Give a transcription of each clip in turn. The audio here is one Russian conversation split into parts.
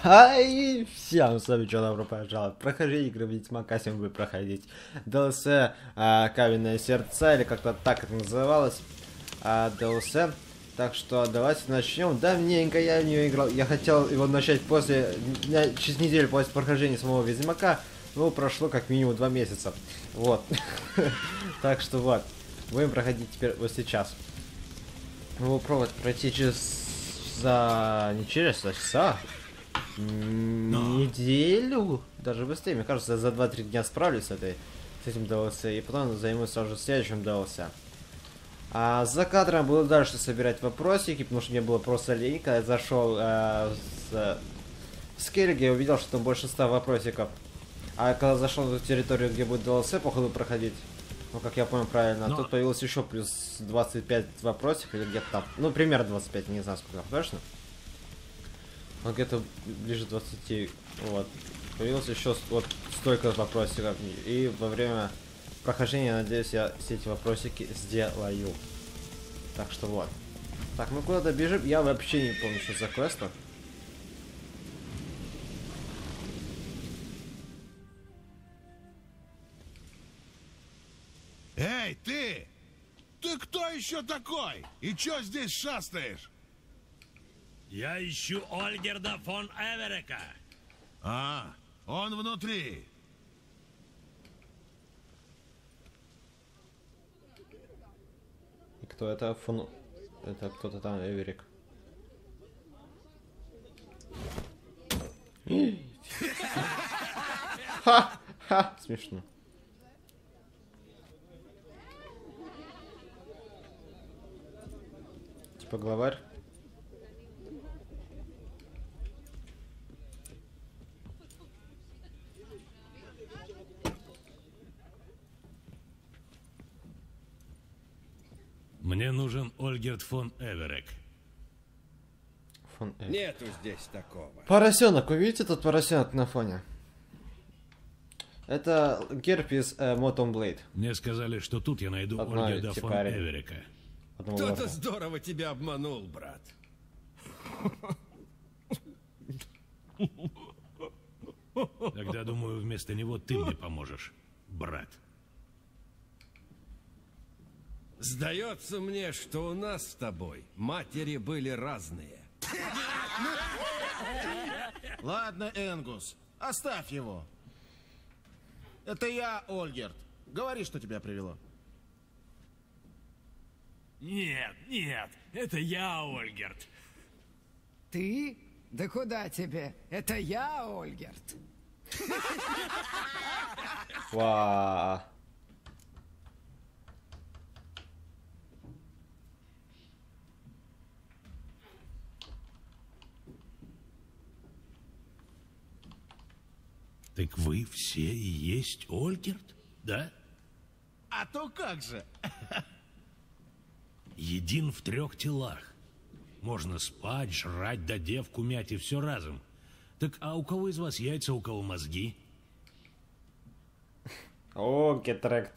Ай, всем с вами добро пожаловать. Прохождение игры Ведьмака сегодня будет проходить. DLC Каменное сердце, или как-то так это называлось. DLC. Так что давайте начнем. Давненько я в нее играл. Я хотел его начать через неделю после прохождения самого Ведьмака. Но прошло как минимум 2 месяца. Вот. Так что вот. Будем проходить теперь вот сейчас. Мы попробуем пройти не через часа. Неделю, даже быстрее, мне кажется, за 2-3 дня справлюсь с этим DLC, и потом займусь сразу следующим DLC. А за кадром буду дальше собирать вопросики, потому что мне было просто лень, когда я зашел в Скеллиге, я увидел, что там больше 100 вопросиков. А когда зашел в территорию, где будет DLC, походу проходить, ну, как я понял правильно, тут появилось еще плюс 25 вопросиков, или где-то там, ну, примерно 25, не знаю сколько точно. Он где-то ближе 20, вот. Появилось еще вот столько вопросиков. И во время прохождения, надеюсь, я все эти вопросики сделаю. Так что вот. Так, мы куда-то бежим. Я вообще не помню, что за квест. Эй, ты! Ты кто еще такой? И чё здесь шастаешь? Я ищу Ольгерда фон Эверека. А, он внутри. И кто это? Это кто-то там, Эверик. Ха-ха, смешно. Типа главарь. Мне нужен Ольгерд фон Эверек. Нету здесь такого. Поросенок, вы видите тот поросенок на фоне? Это герб из Moton Blade. Мне сказали, что тут я найду Одна Ольгерда фон типарень. Эверека. Кто-то здорово тебя обманул, брат. Тогда, думаю, вместо него ты мне поможешь, брат. Сдается мне, что у нас с тобой матери были разные. Ладно, Энгус, оставь его. Это я, Ольгерд. Говори, что тебя привело. Нет, нет, это я, Ольгерд. Ты? Да куда тебе? Это я, Ольгерд. Вау. Так вы все и есть Ольгерд, да? А то как же? Един в 3 телах. Можно спать, жрать, да девку мять и все разом. Так а у кого из вас яйца, у кого мозги? О, Гетрект.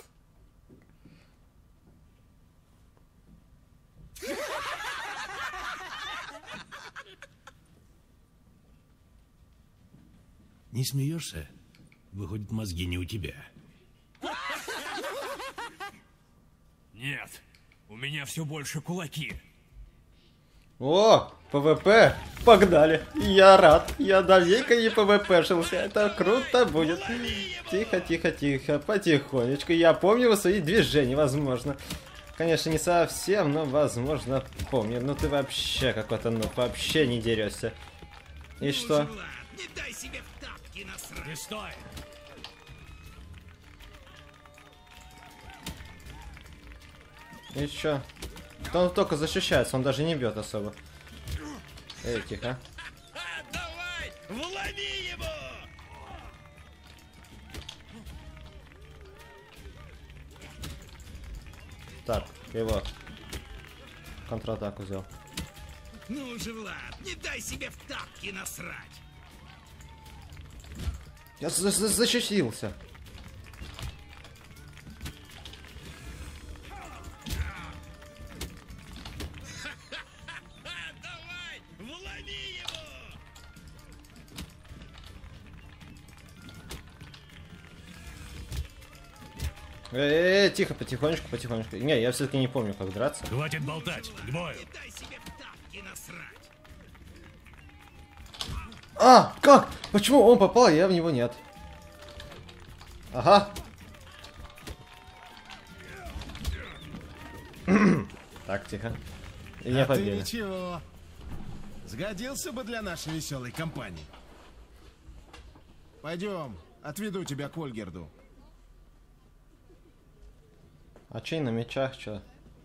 Не смеешься? Выходит, мозги не у тебя. Нет, у меня все больше кулаки. О, ПВП, погнали. Я рад, я давненько не ПВПшился, это круто будет. Тихо, тихо, тихо, потихонечку. Я помню свои движения, возможно. Конечно, не совсем, но возможно помню. Ну ты вообще какой-то, ну вообще не дерешься. И что? Не дай себе в тапки насрать. Не стой. И чё? Да он только защищается, он даже не бьет особо. Эй, тихо. Давай, вломи его! Так, его контратаку взял. Ну же, Влад, не дай себе в тапки насрать. Я защитился. Давай, вломи его! Тихо, потихонечку, потихонечку. Не, я все-таки не помню, как драться. Хватит болтать, к бою. А, как? Почему он попал, а я в него нет? Ага. Так, тихо. И не А ты победа. ничего. Сгодился бы для нашей веселой компании. Пойдем, отведу тебя к Ольгерду. А чей на мечах, чё?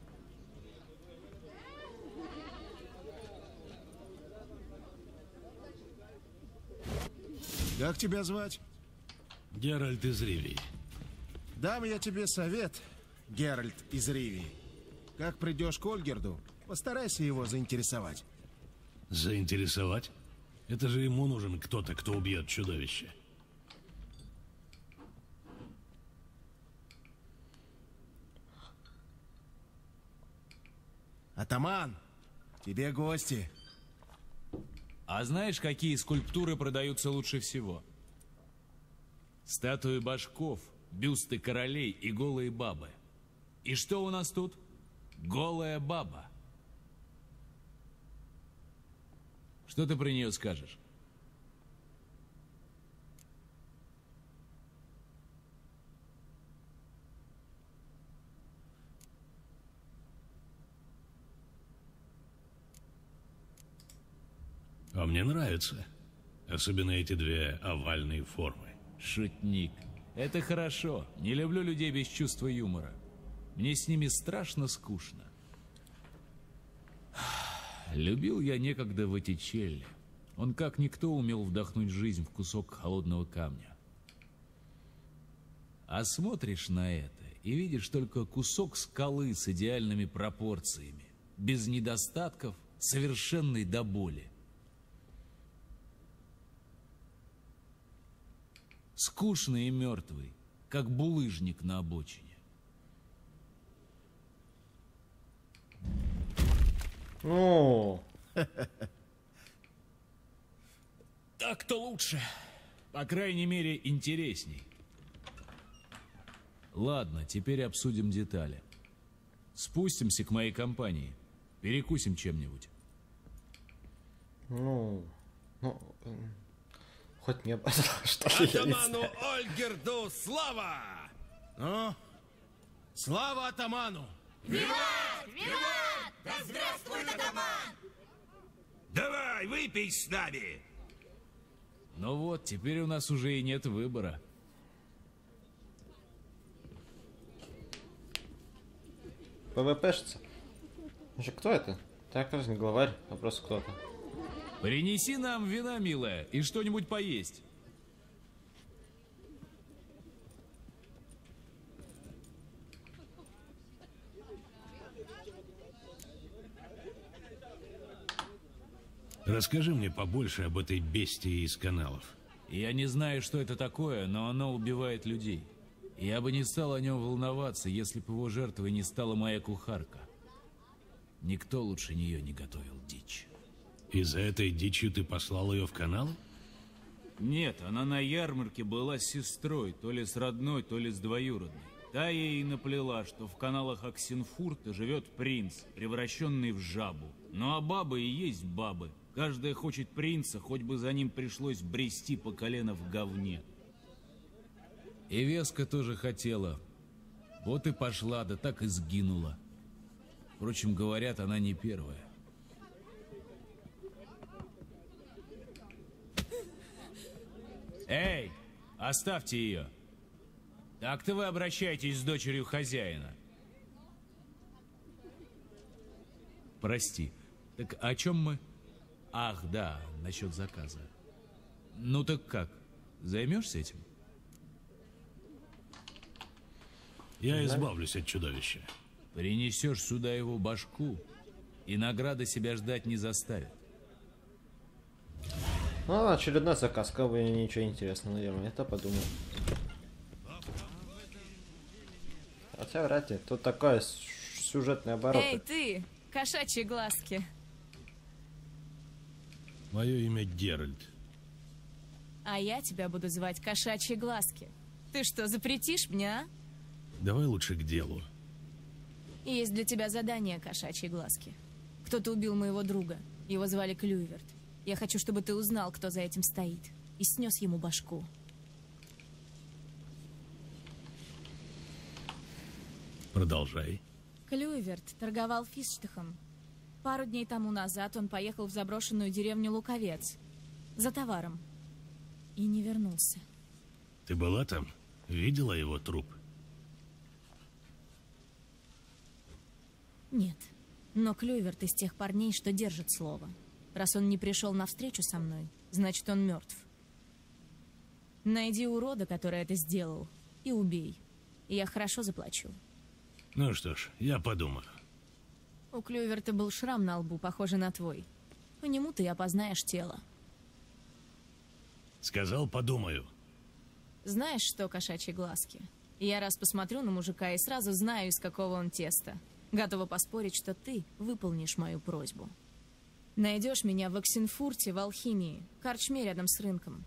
Как тебя звать? Геральт из Ривии. Дам я тебе совет, Геральт из Ривии. Как придешь к Ольгерду, постарайся его заинтересовать. Заинтересовать? Это же ему нужен кто-то, кто убьет чудовище. Атаман, тебе гости. А знаешь, какие скульптуры продаются лучше всего? Статуи башков, бюсты королей и голые бабы. И что у нас тут? Голая баба. Что ты про нее скажешь? А мне нравится. Особенно эти две овальные формы. Шутник. Это хорошо. Не люблю людей без чувства юмора. Мне с ними страшно скучно. Любил я некогда Воттичелли. Он как никто умел вдохнуть жизнь в кусок холодного камня. А смотришь на это и видишь только кусок скалы с идеальными пропорциями, без недостатков, совершенный до боли. Скучный и мертвый, как булыжник на обочине. Ну, Так-то лучше. По крайней мере, интересней. Ладно, теперь обсудим детали. Спустимся к моей компании. Перекусим чем-нибудь. ну, хоть не что ли, я не Атаману знаю. Ольгерду слава! Ну, слава атаману! Давай, выпей с нами! Ну вот, теперь у нас уже и нет выбора. ПВПшится. Вообще, кто это? Так, раз не главарь, а просто кто-то. Принеси нам вина, милая, и что-нибудь поесть. Расскажи мне побольше об этой бестии из каналов. Я не знаю, что это такое, но оно убивает людей. Я бы не стал о нем волноваться, если бы его жертвой не стала моя кухарка. Никто лучше нее не готовил дичь. Из-за этой дичи ты послал ее в канал? Нет, она на ярмарке была с сестрой, то ли с родной, то ли с двоюродной. Та ей наплела, что в каналах Оксенфурта живет принц, превращенный в жабу. Ну а бабы и есть бабы. Каждая хочет принца, хоть бы за ним пришлось брести по колено в говне. И Веска тоже хотела. Вот и пошла, да так и сгинула. Впрочем, говорят, она не первая. Эй, оставьте ее. Так-то вы обращаетесь с дочерью хозяина. Прости. Так о чем мы? Ах, да, насчет заказа. Ну так как? Займешься этим? Я избавлюсь от чудовища. Принесешь сюда его башку, и награда себя ждать не заставит. Ну, очередной заказ, как бы ничего интересного, наверное, это подумал. Хотя вряд ли, тут такой сюжетный оборот. Эй, ты! Кошачьи глазки. Мое имя Геральт. А я тебя буду звать Кошачьи глазки. Ты что, запретишь мне, а? давай лучше к делу. Есть для тебя задание, кошачьи глазки. Кто-то убил моего друга. Его звали Клюйверт. Я хочу, чтобы ты узнал, кто за этим стоит. И снес ему башку. Продолжай. Клюйверт торговал фисштахом. Пару дней тому назад он поехал в заброшенную деревню Луковец. За товаром. И не вернулся. Ты была там? Видела его труп? Нет. Но Клюйверт из тех парней, что держит слово. Раз он не пришел навстречу со мной, значит, он мертв. Найди урода, который это сделал, и убей. И я хорошо заплачу. Ну что ж, я подумаю. У Клюйверта был шрам на лбу, похожий на твой. По нему ты опознаешь тело. Сказал, подумаю. Знаешь что, кошачьи глазки? Я раз посмотрю на мужика и сразу знаю, из какого он теста. Готова поспорить, что ты выполнишь мою просьбу. Найдешь меня в Оксенфурте в Алхимии, корчме рядом с рынком.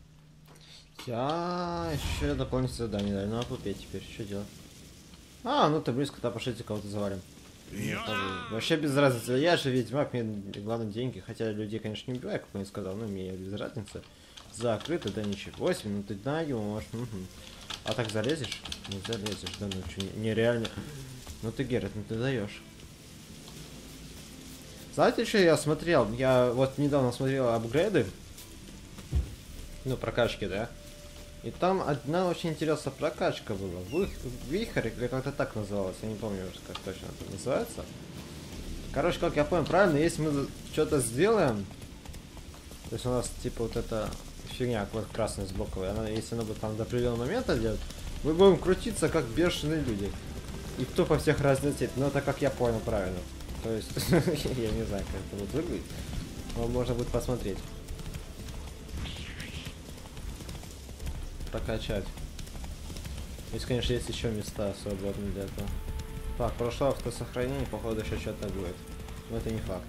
Я еще дополнительное задание дали. Ну а купить теперь, что делать? А, ну ты близко, то пошлите кого-то завалим. Вообще без разницы. Я же ведьмак, мне главное деньги. Хотя людей, конечно, не убиваю, как я сказал, но мне без разницы. Закрыто, да ничего. 8 минут ты на его можешь. А так залезешь? Не залезешь, да ну что, нереально. Ну ты, Герат, ну ты даешь. Знаете, что я смотрел? Я вот недавно смотрел апгрейды. Ну, прокачки, да? И там одна очень интересная прокачка была. Вихрь, или как-то так называлось, я не помню, как точно это называется. Короче, как я понял правильно, если мы что-то сделаем, то есть у нас типа вот эта фигня, вот красная сбоку, она, если она будет там до определенного момента делать, мы будем крутиться как бешеные люди. И тупо всех разносить, но это как я понял правильно. То есть, я не знаю, как это будет выглядеть, но можно будет посмотреть. Прокачать. Если, конечно, есть еще места свободные для этого. Так, прошло автосохранение, походу еще что-то будет. Но это не факт.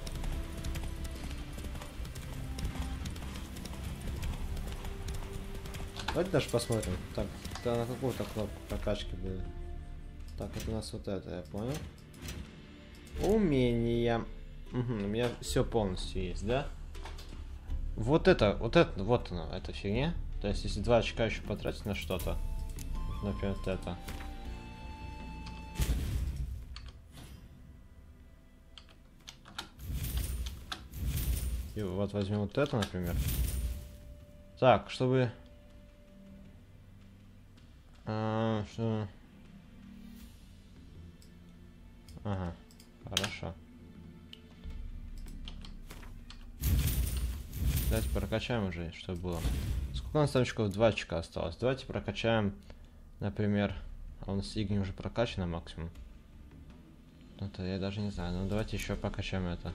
Давайте даже посмотрим. Так, это на какую-то кнопку прокачки будет. Так, это у нас вот это, я понял. Умения. Угу, у меня все полностью есть, да? Вот вот оно, эта фигня. То есть, если 2 очка еще потратить на что-то, например, вот это. И вот возьмем вот это, например. Так, чтобы... что... Ага, хорошо. Давайте прокачаем уже, чтобы было. Сколько у нас там очков? 2 очка осталось. Давайте прокачаем, например... А у нас Игни уже прокачано максимум. Это я даже не знаю. Ну давайте еще прокачаем это.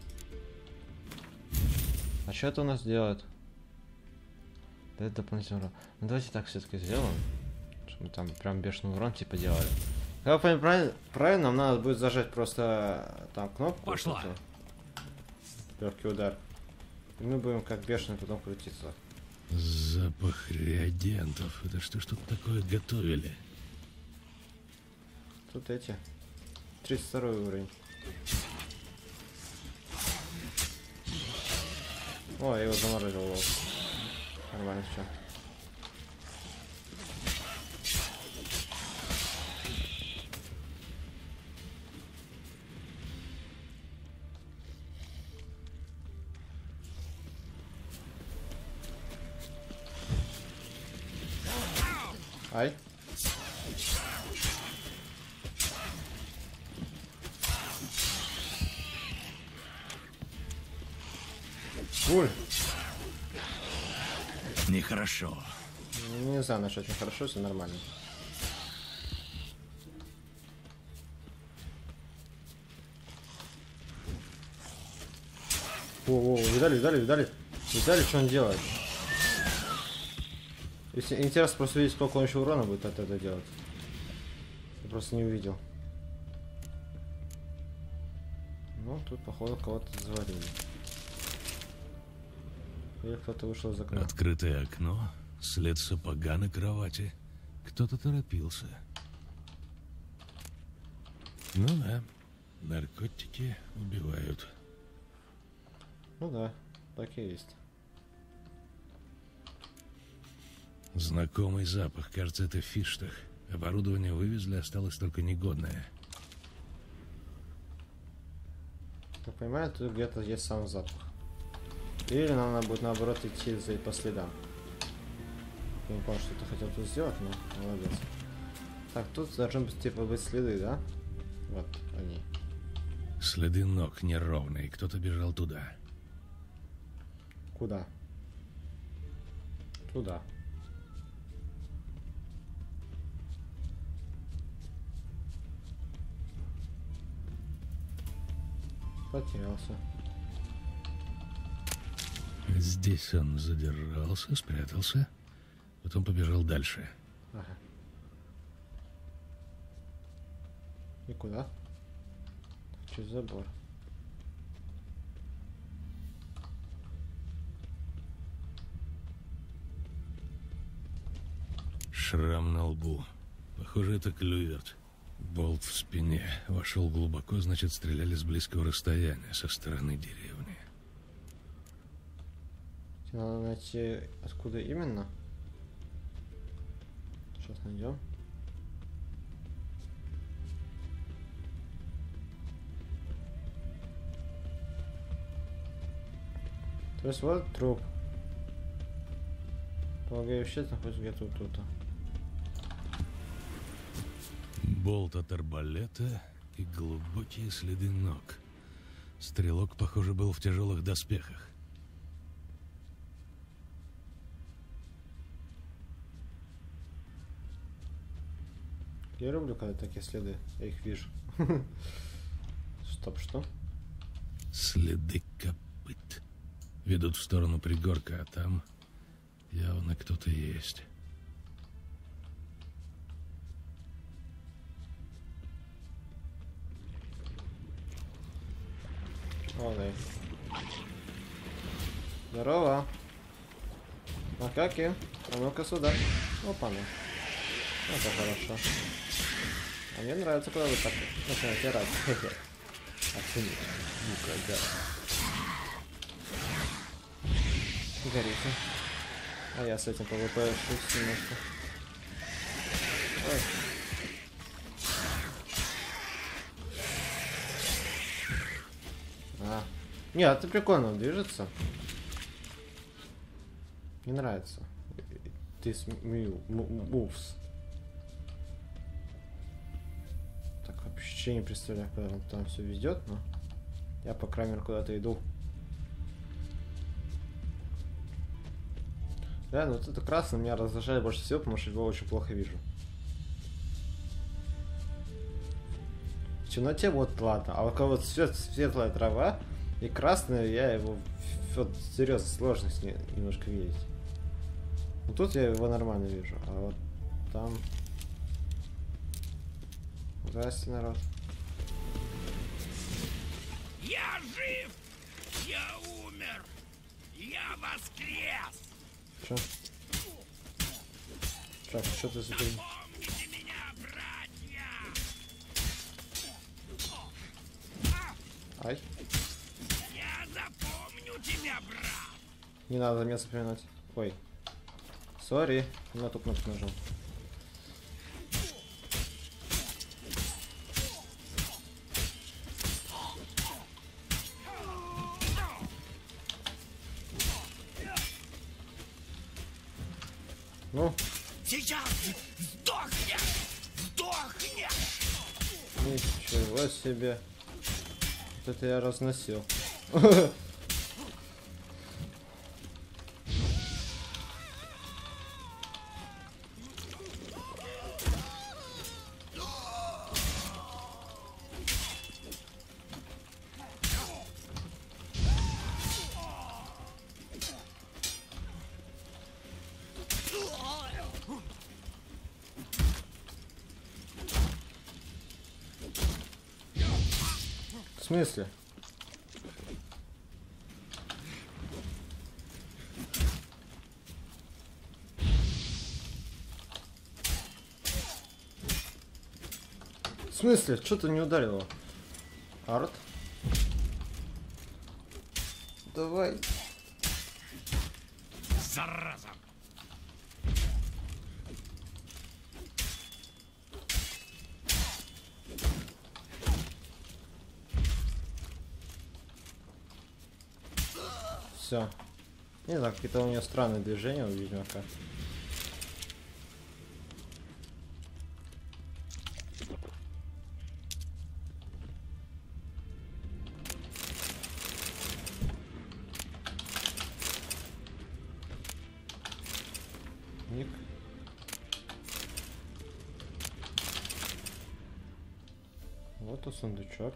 А что это у нас делает? Да, это дополнительный урон. Ну давайте так все-таки сделаем. Чтобы мы там прям бешеный урон типа делали. Как я понимаю, правильно, нам надо будет зажать просто там кнопку. Пошла. Легкий удар. И мы будем как бешеный потом крутиться. Запах реагентов. Это что ж тут такое готовили? Тут эти. 32 уровень. О, я его заморозил. Нормально все. Ай. Фуль. Нехорошо. Не знаю, насчет нехорошо, все нормально. О, видали, что он делает? Если интересно просто видеть, сколько он еще урона будет от этого делать. Я просто не увидел. Ну, тут, походу, кого-то завалили. Или кто-то вышел из окна. Открытое окно, след сапога на кровати. Кто-то торопился. Ну да, наркотики убивают. Ну да, так и есть. Знакомый запах, кажется, это в Фиштах. Оборудование вывезли, осталось только негодное. Я понимаю, тут где-то есть сам запах. Или нам надо будет наоборот идти по следам. Я не понял, что ты хотел тут сделать, но молодец. Так, тут должны быть, типа, быть следы, да? Вот они. Следы ног неровные, кто-то бежал туда. Куда? Туда. Потерялся. Здесь он задержался, спрятался, потом побежал дальше. Ага. И куда? Через забор. Шрам на лбу. Похоже, это Клюверт. Болт в спине. Вошел глубоко, значит, стреляли с близкого расстояния, со стороны деревни. Надо найти, откуда именно. Сейчас найдем. То есть вот труп. Полагаю, вещец находится где-то тут. Болт от арбалета и глубокие следы ног. Стрелок, похоже, был в тяжелых доспехах. Я люблю, когда такие следы, я их вижу. Стоп, что? Следы копыт. Ведут в сторону пригорка, а там явно кто-то есть. Ой. Здорово. Макаки. А ну-ка сюда. Опа, ну. Это хорошо. А мне нравится, когда вы так начинаете рать. Оценить. Ну-ка, да. Горите. А я с этим ПВП шусь немножко. Ой. А. Нет, это прикольно, он движется. Мне нравится. This moves. Так, вообще не представляю, куда он там все ведет, но я, по крайней мере, куда-то иду. Да, ну вот это красный меня раздражает больше всего, потому что его очень плохо вижу. В темноте вот ладно, а вот когда вот светлая трава и красная, я его вот серьезно сложно с ней немножко видеть. Ну тут я его нормально вижу, а вот там... Здрасте, народ. Я жив! Я умер! Я воскрес! Чё? Так, что ты за хрень? Помните меня, братья! Ай. Я запомню тебя, брат! Не надо меня запоминать. Ой. Сори, на ту кнопку нажал. Ну, Сейчас сдохнешь! Сдохнешь! ничего себе. Вот это я разносил. В смысле? В смысле? Что ты не ударил его? Арт? Давай. Зараза! Все. Не знаю, какие-то у него странные движения у Ведьмака. Ник. Вот и сундучок.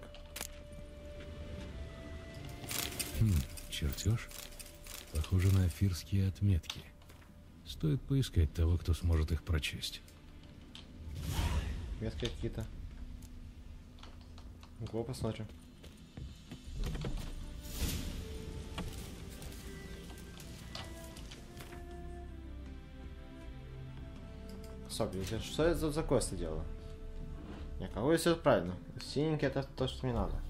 Чертеж? Похоже на афирские отметки. Стоит поискать того, кто сможет их прочесть. Метки какие-то. Го, посмотрим. Стоп, что я за квесты делаю? Не, какой все правильно. Синенький это то, что мне надо.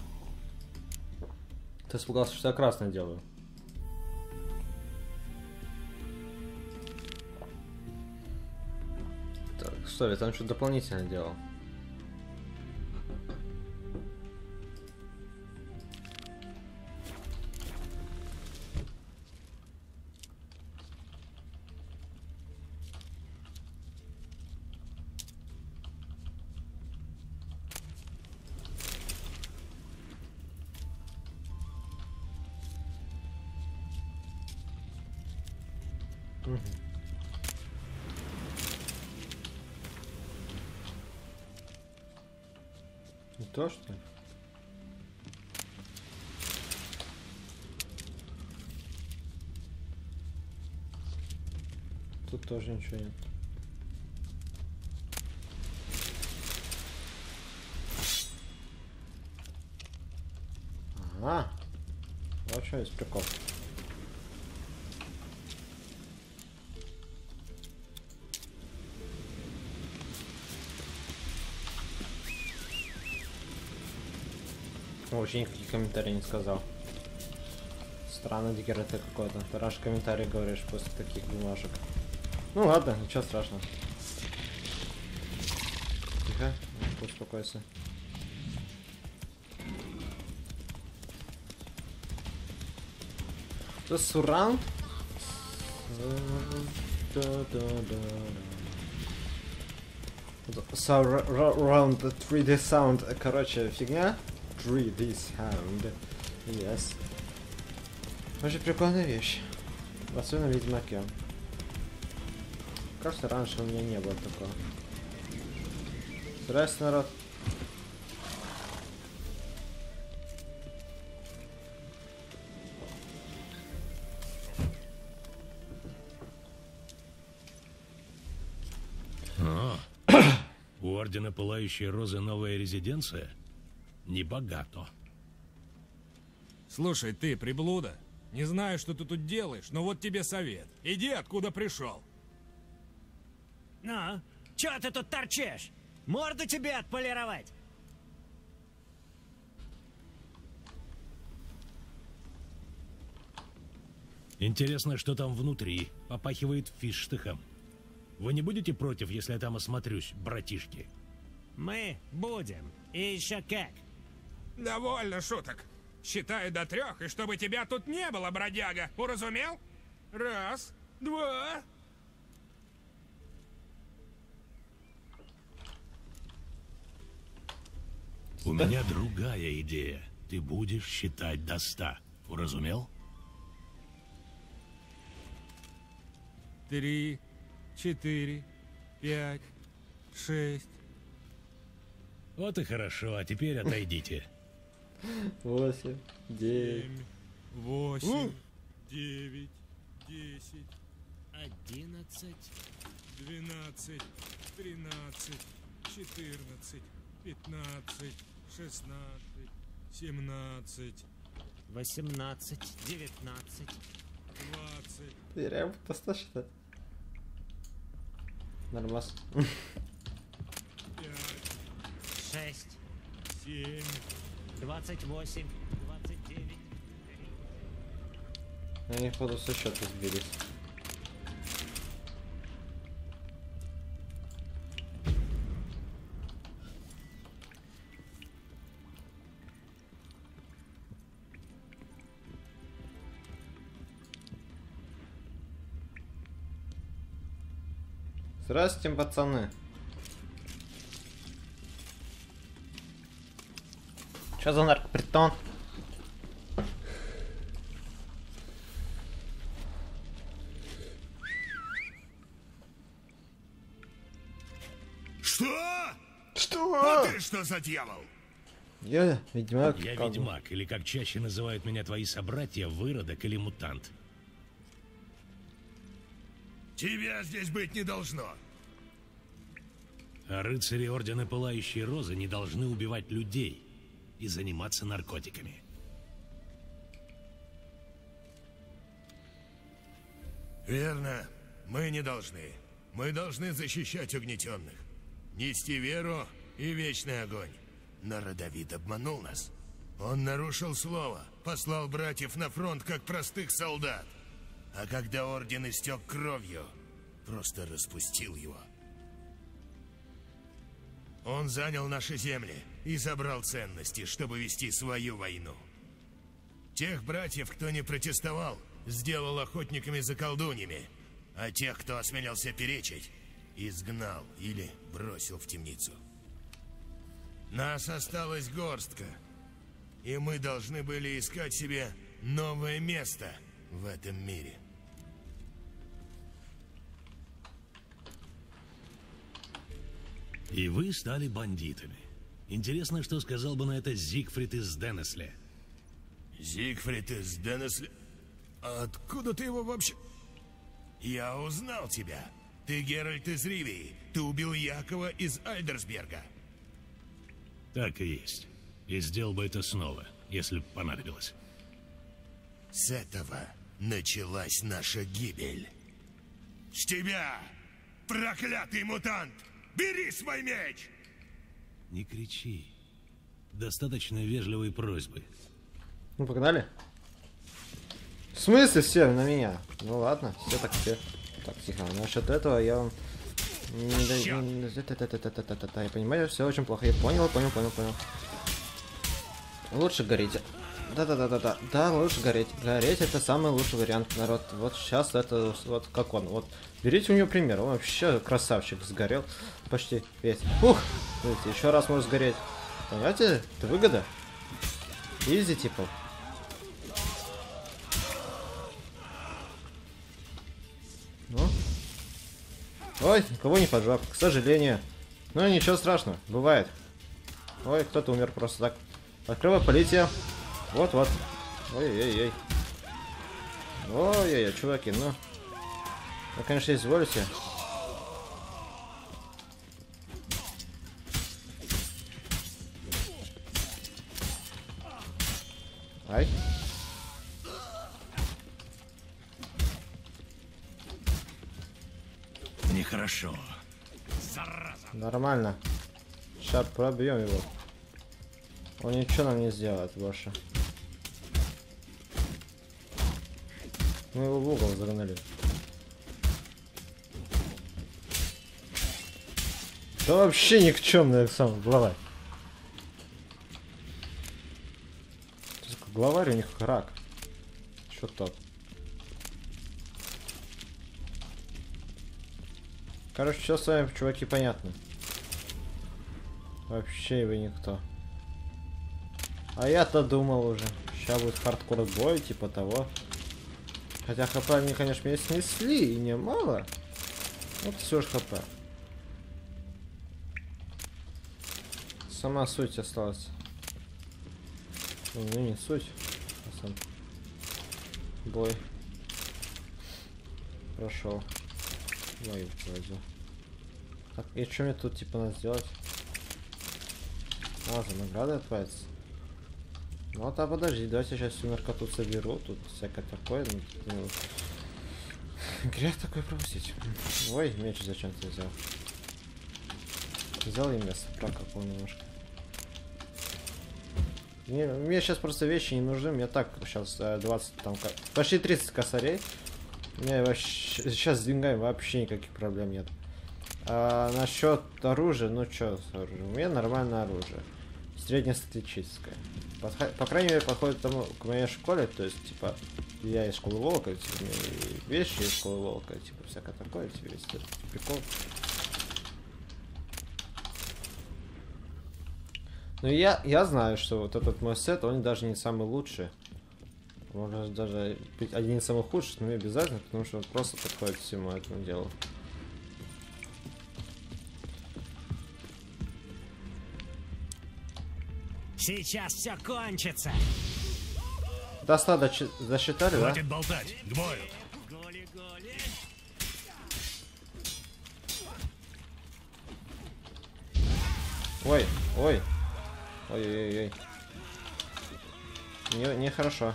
Ты испугался, что я красное делаю. Так, что я там что-то дополнительно делал. Не то, что ли? Тут тоже ничего нет. Ага. Вот что есть прикол. Вообще никаких комментариев не сказал. Странно, Дикер, это какой-то. Ты раз комментарий говоришь после таких бумажек. Ну ладно, ничего страшного. Тихо, успокойся. Это сурраунд? Surround 3D sound. Короче, фигня. 3D sound. Yes. Очень прикольная вещь. Особенно в Ведьмаке. Кажется, раньше у меня не было такого. Здрасте, народ. У Ордена Пылающей Розы новая резиденция? Небогато. Слушай, ты, приблуда, не знаю, что ты тут делаешь, но вот тебе совет. Иди, откуда пришел. Ну, чё ты тут торчишь? Морду тебе отполировать? Интересно, что там внутри. Попахивает фиштыхом. Вы не будете против, если я там осмотрюсь, братишки? Мы будем. И еще как. Довольно шуток. Считаю до 3, и чтобы тебя тут не было, бродяга. Уразумел? 1, 2. У меня другая идея. Ты будешь считать до 100. Уразумел? 3, 4, 5, 6. Вот и хорошо, а теперь отойдите. 8, 9. 8, 9, 10, 11, 12, 13, 14, 15, 16, 17, 18, 19, 20. Ты реально достаточно? Нормас. 5, 26, 7. 28, 29. Они, походу, со счета сбились. Здравствуйте, пацаны. Чё за наркопритон? Что? Что? А ты что за дьявол? Я ведьмак. Я как бы. ведьмак, или как чаще называют меня твои собратья, выродок или мутант. Тебя здесь быть не должно. А рыцари Ордена Пылающей Розы не должны убивать людей и заниматься наркотиками. Верно. Мы не должны. Мы должны защищать угнетенных. Нести веру и вечный огонь. Но Родовид обманул нас. Он нарушил слово, послал братьев на фронт как простых солдат. А когда Орден истек кровью, просто распустил его. Он занял наши земли и забрал ценности, чтобы вести свою войну. Тех братьев, кто не протестовал, сделал охотниками за колдуньями, а тех, кто осмелился перечить, изгнал или бросил в темницу. Нас осталась горстка, и мы должны были искать себе новое место в этом мире. И вы стали бандитами. Интересно, что сказал бы на это Зигфрид из Денесли. Зигфрид из Денесли? Откуда ты его вообще? Я узнал тебя. Ты Геральт из Ривии. Ты убил Якова из Альдерсберга. Так и есть. И сделал бы это снова, если бы понадобилось. С этого началась наша гибель. С тебя, проклятый мутант! Бери свой меч! Не кричи. Достаточно вежливой просьбы. Ну, погнали. В смысле все на меня? Ну ладно, все так все. Так, тихо. Насчет этого я вам... Я понимаю, все очень плохо. Я понял. Лучше гореть. Да, лучше гореть. Гореть это самый лучший вариант, народ. Вот сейчас это вот как он. Вот берите у него пример. Он вообще красавчик, сгорел почти весь. Ух! Видите, еще раз может сгореть. Понимаете? Это выгода. Изи типа. Ну. Ой, никого не поджег, к сожалению. Ну ничего страшного, бывает. Ой, кто-то умер просто так. Открывай полиция. Вот-вот. Ой-ой-ой. Ой-ой-ой, чуваки, ну. Вы, конечно, изволите. Ай. Нехорошо. Зараза. Нормально. Сейчас пробьем его. Он ничего нам не сделает больше. Мы его в угол загнали. Да вообще никчемный сам главарь. Главарь у них рак. Что так? Короче, все с вами, чуваки, понятно. Вообще вы никто. А я-то думал уже. Сейчас будет хардкор бой, типа того. Хотя хп они, конечно, меня снесли, и немало. Вот все ж хп. Сама суть осталась. Ну, не суть, а сам бой прошел. Мою пользу. Так, и что мне тут типа надо сделать? А, за награды отправиться. Ну а подожди, давайте сейчас всю наркоту соберу. Тут всякое такое. Ну, грех такой пропустить. Ой, меч зачем ты взял? Взял и место прокопал немножко. Мне сейчас просто вещи не нужны. Мне так сейчас 20, там, почти 30 косарей. У меня вообще, сейчас с деньгами вообще никаких проблем нет. А насчет оружия, ну что с оружием? У меня нормальное оружие. Среднестатистическое. По крайней мере, подходит тому, к моей школе. То есть, типа, я из школы волка, типа, и вещи из школы волка, типа, всякое такое, типа, весь этот прикол. Но я знаю, что вот этот мой сет, он даже не самый лучший. Может даже быть один из самых худших, но мне без разницы, потому что он просто подходит всему этому делу. Сейчас все кончится. До 100 засчитали, да? Хватит болтать, к бою. Ой, ой. Ой-ой-ой. Нехорошо.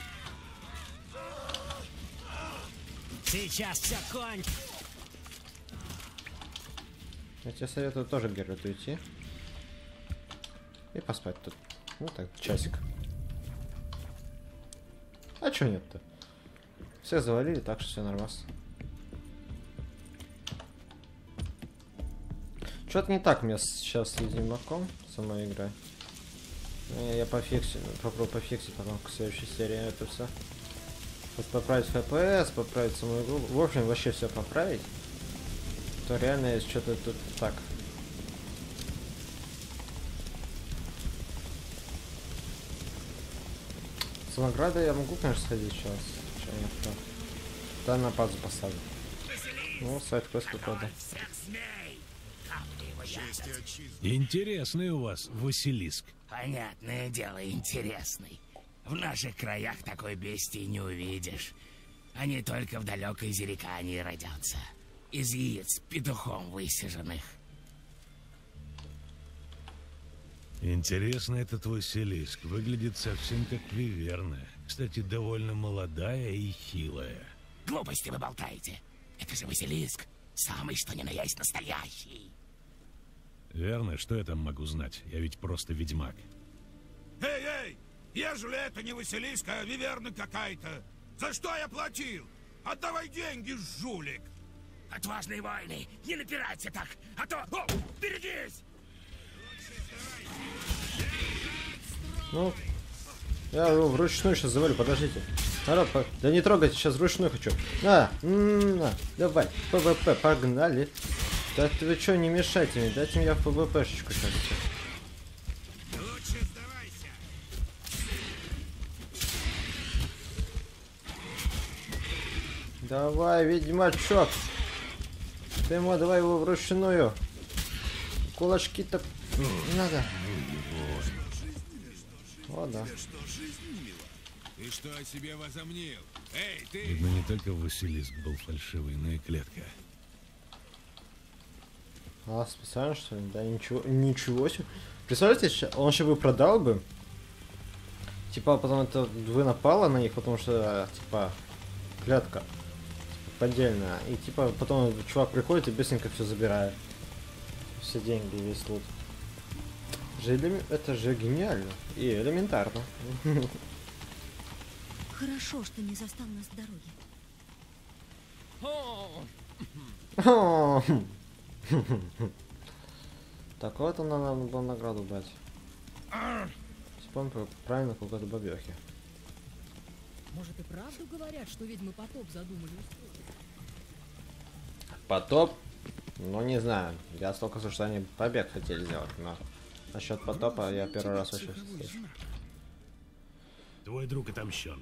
Сейчас все кончится. Я тебе советую тоже к Геральту идти. И поспать тут. Ну так, часик. А чё нет-то? Все завалили, так что все нормально. Что-то не так мне сейчас с Ведьмаком, самой игрой. Я попробую пофиксить потом к следующей серии это все. Вот поправить FPS, поправить саму игру. В общем, вообще все поправить. То реально есть что-то тут так. С наградой я могу, конечно, сходить сейчас. Да, на паузу поставлю. Ну, сайт-квест какой-то. Интересный у вас Василиск. Понятное дело, интересный. В наших краях такой бестии не увидишь. Они только в далекой Зерикании родятся. Из яиц петухом высиженных. Интересно этот Василиск. Выглядит совсем как Виверна. Кстати, довольно молодая и хилая. Глупости вы болтаете. Это же Василиск. Самый что ни на есть настоящий. Верно? Что я там могу знать? Я ведь просто ведьмак. Эй, эй! Ежели это не Василиск, а Виверна какая-то, за что я платил? Отдавай деньги, жулик! Отважные воины, не напирайте так, а то... О, берегись! Ну, я его вручную сейчас завалю, подождите. Народ, да не трогайте, сейчас вручную хочу. На, давай, ПВП, погнали. Да вы что, не мешайте мне, дайте мне я в ПВПшечку сейчас. Лучше сдавайся. Давай, ведьмачок. Ты ему давай его вручную. Кулачки-то не надо. О, да. Ты что о себе возомнил? Эй, ты! Видно, не только Василиск был фальшивый, но и клетка. А, специально что ли? Да ничего себе. Представляете, он еще бы продал бы. Типа, потом это вы напало на них, потому что, типа, клетка. Типа, поддельная. И типа, потом чувак приходит и быстренько все забирает. Все деньги, весь лут. Это же гениально. И элементарно. Хорошо, что не застал нас в дороге. Так вот она нам была награду брать. Вспомнил правильно какой-то бабехи. Может и правду говорят, что ведьмы потоп задумали устроить? Потоп? Ну не знаю. Я столько слышал, что они побег хотели сделать, но насчет потопа я первый раз вообще слышу. Твой друг отомщен.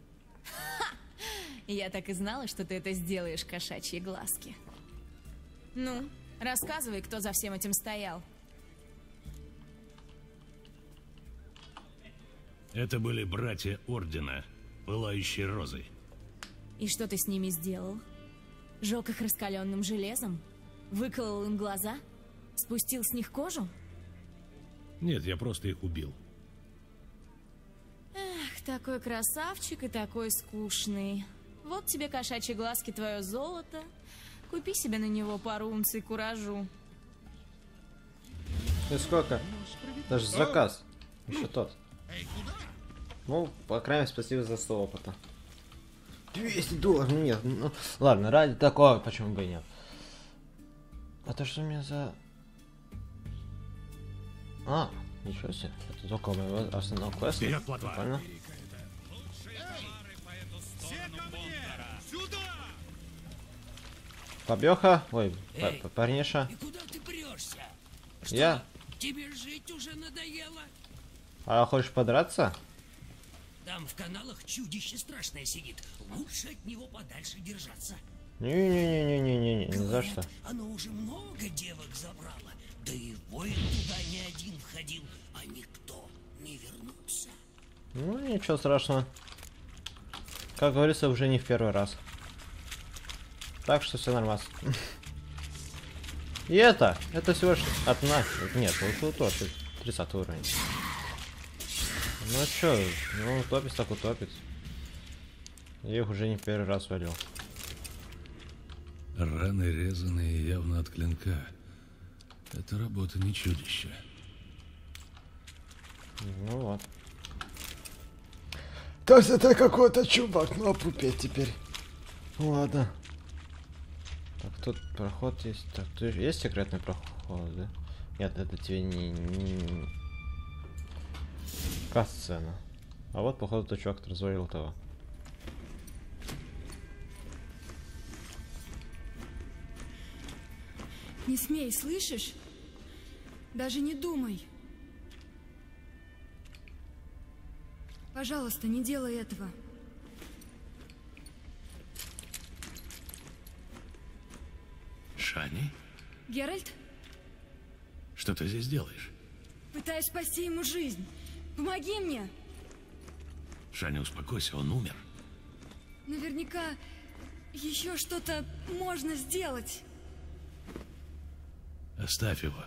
Я так и знала, что ты это сделаешь, кошачьи глазки. Ну, рассказывай, кто за всем этим стоял. Это были братья Ордена, Пылающей Розой. И что ты с ними сделал? Жег их раскаленным железом? Выколол им глаза? Спустил с них кожу? Нет, я просто их убил. Эх, такой красавчик и такой скучный. Вот тебе, кошачьи глазки, твое золото. Купи себе на него пару унций куражу. И сколько? Даже заказ. Еще тот. Эй, куда? Ну, по крайней мере, спасибо за 100 опыта. $200, ну нет, ну ладно, ради такого, почему бы и нет. А то что у меня за... А, ничего себе, это только моего основного квеста. Прикольно. Побеха, ой, парниша. И куда ты прешься? Я? Тебе жить уже надоело? А хочешь подраться? Там в каналах чудище страшное сидит. Лучше от него подальше держаться. Не-не-не-не-не-не, ни за что. Оно уже много девок забрало. Да и воин туда не один входил, а никто не вернулся. Ну, ничего страшного. Как говорится, уже не в первый раз. Так что все нормально. И это всего лишь одна. Нет, лучше утопить. 30 уровень. Ну чё, ну утопить так утопить. Я их уже не в первый раз валил. Раны резаные явно от клинка. Это работа не чудища. Ну вот. То есть это какой-то чувак, ну опупеть теперь. Ну ладно. Так, тут проход есть. Так, тут есть секретный проход, да? Нет, это тебе не... Касцена. А вот, походу, тот чувак развалил того. Не смей, слышишь? Даже не думай. Пожалуйста, не делай этого. Шани? Геральт? Что ты здесь делаешь? Пытаюсь спасти ему жизнь. Помоги мне. Шани, успокойся, он умер. Наверняка еще что-то можно сделать. Оставь его.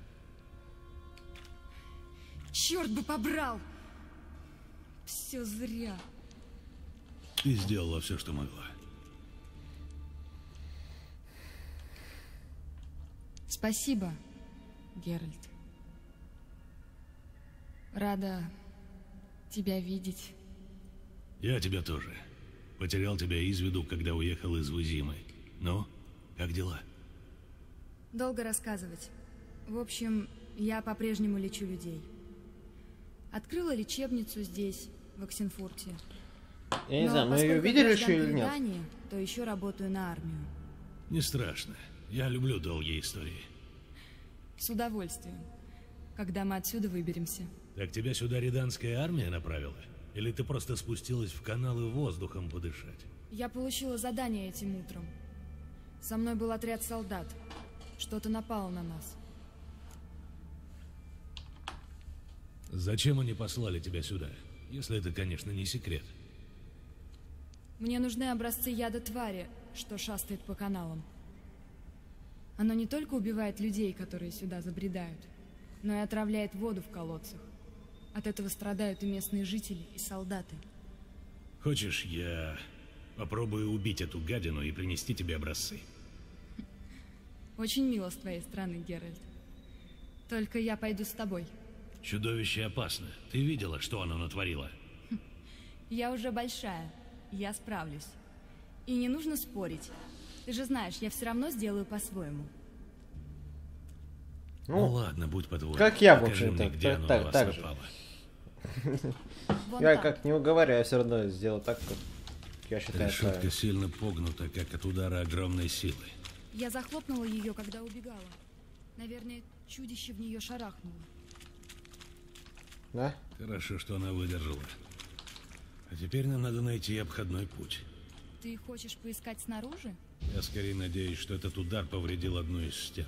Черт бы побрал! Все зря. Ты сделала все, что могла. Спасибо, Геральт. Рада тебя видеть. Я тебя тоже. Потерял тебя из виду, когда уехал из Вызимы. Ну, как дела? Долго рассказывать. В общем, я по-прежнему лечу людей. Открыла лечебницу здесь, в Оксенфурте. Я не знаю, мы ее видели еще или нет? То еще работаю на армию. Не страшно. Я люблю долгие истории. С удовольствием. Когда мы отсюда выберемся. Так тебя сюда риданская армия направила? Или ты просто спустилась в каналы воздухом подышать? Я получила задание этим утром. Со мной был отряд солдат. Что-то напало на нас. Зачем они послали тебя сюда? Если это, конечно, не секрет. Мне нужны образцы яда твари, что шастает по каналам. Оно не только убивает людей, которые сюда забредают, но и отравляет воду в колодцах. От этого страдают и местные жители, и солдаты. Хочешь, я попробую убить эту гадину и принести тебе образцы? Очень мило с твоей стороны, Геральт. Только я пойду с тобой. Чудовище опасно. Ты видела, что оно натворило? Я уже большая. Я справлюсь. И не нужно спорить. Ты же знаешь, я все равно сделаю по-своему. Ну ладно, будь по-твоему. Как я, в Покажи общем-то, мне, где оно на вас так же. напало. Я как не уговариваю, я все равно сделал так, как я считаю Решетка правильно. сильно погнута, как от удара огромной силы. Я захлопнула ее, когда убегала. Наверное, чудище в нее шарахнуло. Да? Хорошо, что она выдержала. А теперь нам надо найти обходной путь. Ты хочешь поискать снаружи? Я скорее надеюсь, что этот удар повредил одну из стен.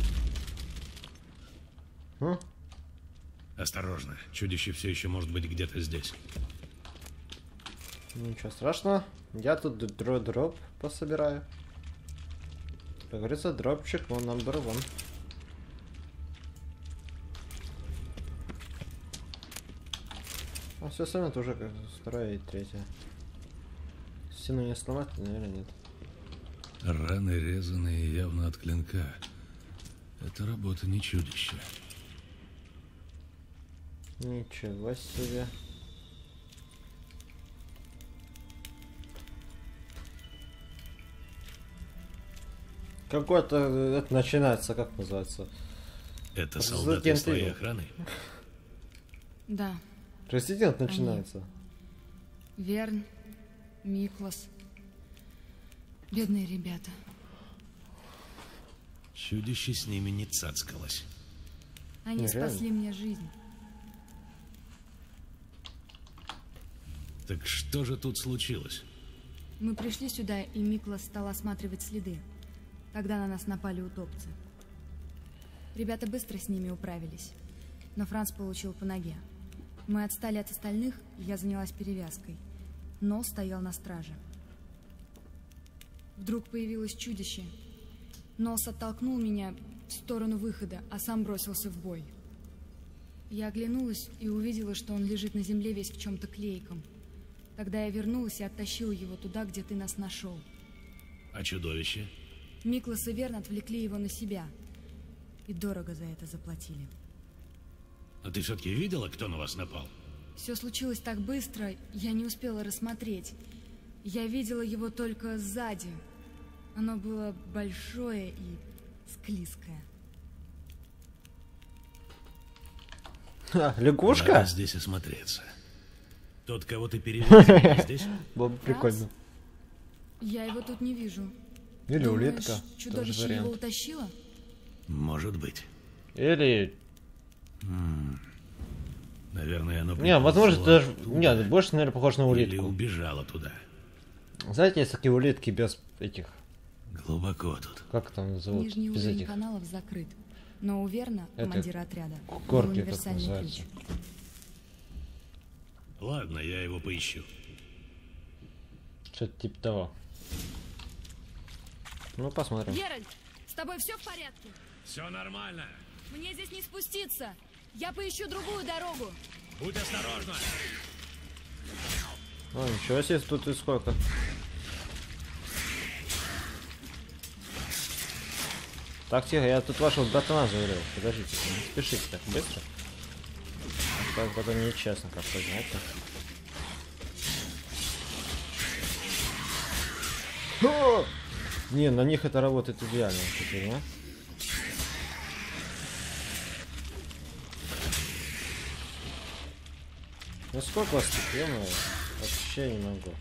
Осторожно, чудище все еще может быть где-то здесь. Ничего страшного. Я тут дроп пособираю. Как говорится, дропчик, он number one. А все остальное тоже как вторая и третья. Стену не сломать, наверное, нет. Раны резаные явно от клинка. Это работа не чудища. Ничего себе. Какой-то это начинается, как называется? Это солдаты из твоей охраны? Да. Президент начинается. Верн, Миклас. Бедные ребята. Чудище с ними не цацкалось. Они спасли мне жизнь. Так что же тут случилось? Мы пришли сюда, и Миклас стал осматривать следы. Тогда на нас напали утопцы. Ребята быстро с ними управились, но Франц получил по ноге. Мы отстали от остальных, и я занялась перевязкой. Нол стоял на страже. Вдруг появилось чудище. Нолс оттолкнул меня в сторону выхода, а сам бросился в бой. Я оглянулась и увидела, что он лежит на земле весь в чем-то клейком. Тогда я вернулась и оттащила его туда, где ты нас нашел. А чудовище? Миклас и Верн отвлекли его на себя. И дорого за это заплатили. А ты все-таки видела, кто на вас напал? Все случилось так быстро, я не успела рассмотреть. Я видела его только сзади. Оно было большое и склизкое. Лягушка? Надо здесь осмотреться. Тот, кого ты перевел, здесь? Было бы прикольно. Я его тут не вижу. Или Думаешь, улитка. Чудовище его утащило? Может быть. Или... Наверное, оно... Не, возможно, даже... Нет, больше, наверное, похож на улитку. Или убежало туда. Знаете, есть такие улитки без этих... Глубоко тут. Как там называют? Нижний без уровень этих... каналов закрыт. Но у Верна, командира отряда, был горки, как универсальный называется. ключ. Ладно, я его поищу. Что-то типа того. Ну, посмотрим. Геральт, с тобой все в порядке? Все нормально. Мне здесь не спуститься. Я поищу другую дорогу. Будь осторожна. О, ничего себе, тут и сколько. Так, тихо, я тут вашего братана завалил. Подождите, не спешите так быстро. А так потом нечестно как-то, знаете. О! Не, на них это работает идеально теперь, а? Ну сколько вас тут, ё-моё? Вообще не могу.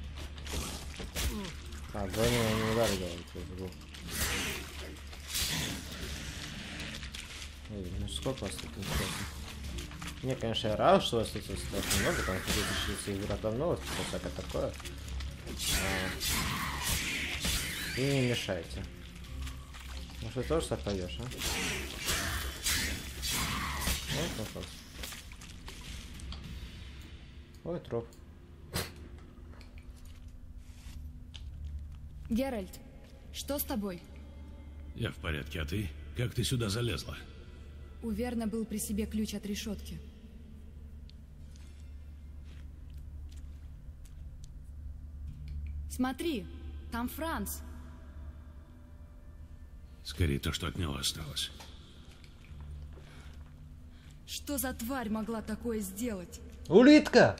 А, двойного не удар делает. Ой, ну сколько вас тут интересно? Мне, конечно, я рад, что вас тут очень много, потому что тут еще и врата новости, всякое такое. И не мешайте. Ну что, тоже сопоешь, а? Вот вопрос. Ой, троп. Геральт, что с тобой? Я в порядке, а ты? Как ты сюда залезла? У Верна был при себе ключ от решетки. Смотри, там Франц. Скорее то, что от него осталось. Что за тварь могла такое сделать? Улитка!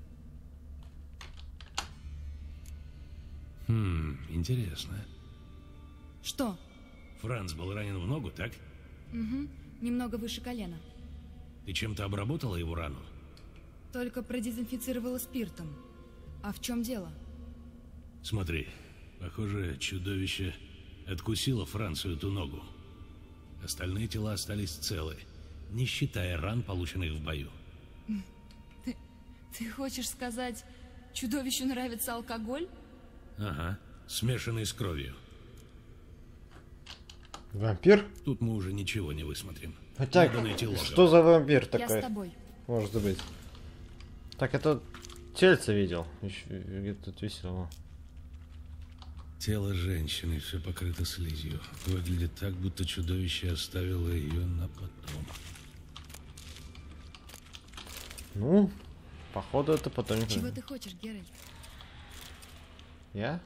Интересно. Что? Франц был ранен в ногу, так? Угу, немного выше колена. Ты чем-то обработала его рану? Только продезинфицировала спиртом. А в чем дело? Смотри, похоже, чудовище откусило Францу эту ногу. Остальные тела остались целы, не считая ран, полученных в бою. Ты хочешь сказать, чудовищу нравится алкоголь? Ага, смешанный с кровью. Вампир? Тут мы уже ничего не высмотрим. Хотя, надо найти логово. что за вампир такой? Я с тобой. Может быть. Так, это тельце видел. Где-то тут висело. Тело женщины, все покрыто слизью. Выглядит так, будто чудовище оставило ее на потом. Ну, походу это потом... Чего ты хочешь, Геральт? Я?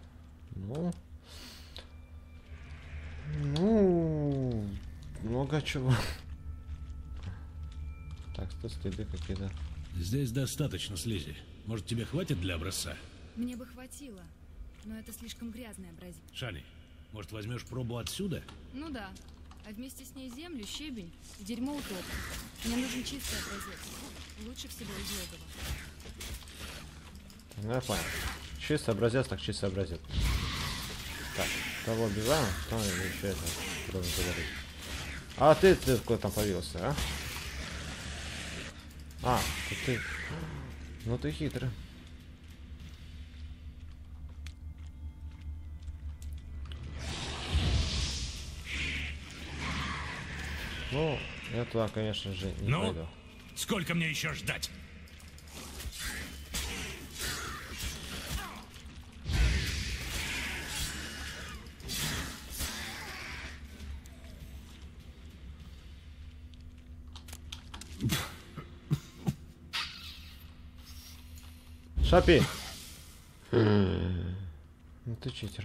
Ну, много чего. Так, Следы какие-то. Здесь достаточно слизи. Может, тебе хватит для образца? Мне бы хватило, но это слишком грязный образец. Шани, может, возьмешь пробу отсюда? Ну да. А вместе с ней землю, щебень и дерьмо утопку. Мне нужен чистый образец. Лучше всего из логова. Ну, я понял. Чистый образец, так чистый образец. Так, кого убиваем, кто еще это должен говорить. А ты куда там появился, а? А, тут ты. Ну ты хитрый. Ну, я туда, конечно же, не пойду. Сколько мне еще ждать? Шапи! Ну ты читер.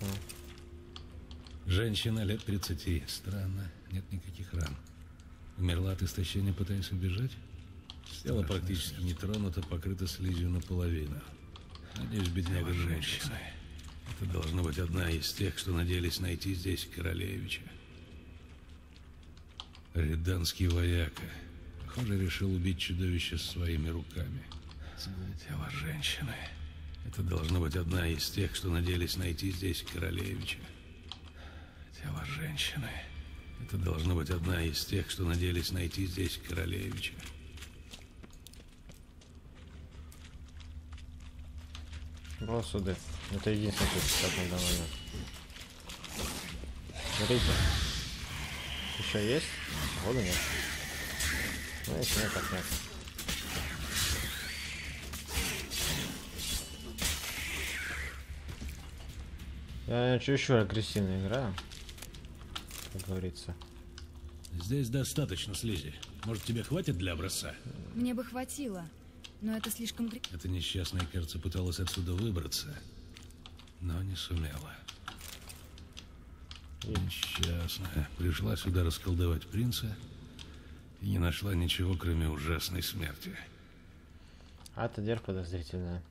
Женщина лет 30. Странно, нет никаких ран. Умерла от истощения, пытаясь убежать? Тело практически не тронуто, покрыто слизью наполовину. Надеюсь, бедняга женщина. Это должна быть одна из тех, что надеялись найти здесь королевича. Риданский вояка. Похоже, решил убить чудовище своими руками. Тело женщины. Это должна быть одна из тех, что надеялись найти здесь королевича. Тело женщины. Это должна быть одна из тех, что надеялись найти здесь королевича. Вот сюда. Это единственное, что сейчас на данный момент. Смотрите. Еще есть? Воду нет. Ну, если нет, так нет. Я чуть-чуть агрессивно играю, как говорится. Здесь достаточно слизи. Может, тебе хватит для образца? Мне бы хватило, но это слишком... Эта несчастная, кажется, пыталась отсюда выбраться, но не сумела. Несчастная. Пришла сюда расколдовать принца и не нашла ничего, кроме ужасной смерти. А это дело подозрительное.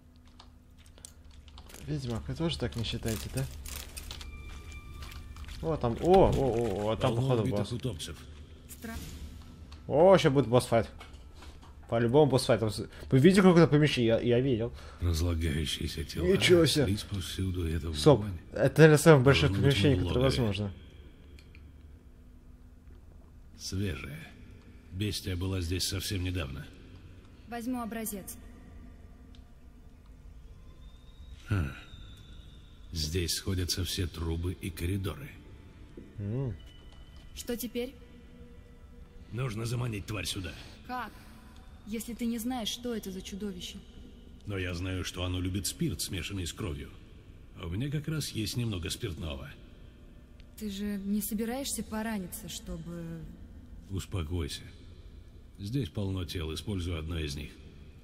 Ведьмак, вы тоже так не считаете, да? О, там, о, там походу босс. Утопцев. О, сейчас будет босс-файт. По-любому босс-файт. Вы видите какое-то помещение? Я видел. Разлагающиеся тела. Ничего себе. Повсюду, это Стоп, это самое большое помещение, которое возможно. Свежее. Бестия была здесь совсем недавно. Возьму образец. Здесь сходятся все трубы и коридоры. Что теперь? Нужно заманить тварь сюда. Как? Если ты не знаешь, что это за чудовище. Но я знаю, что оно любит спирт, смешанный с кровью. А у меня как раз есть немного спиртного. Ты же не собираешься пораниться, чтобы... Успокойся. Здесь полно тел, использую одно из них.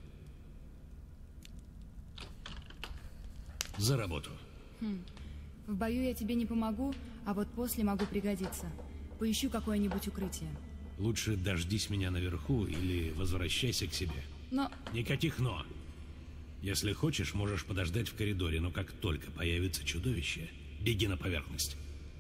За работу. В бою я тебе не помогу, а вот после могу пригодиться. Поищу какое-нибудь укрытие. Лучше дождись меня наверху или возвращайся к себе. Но... Никаких «но». Если хочешь, можешь подождать в коридоре, но как только появится чудовище, беги на поверхность.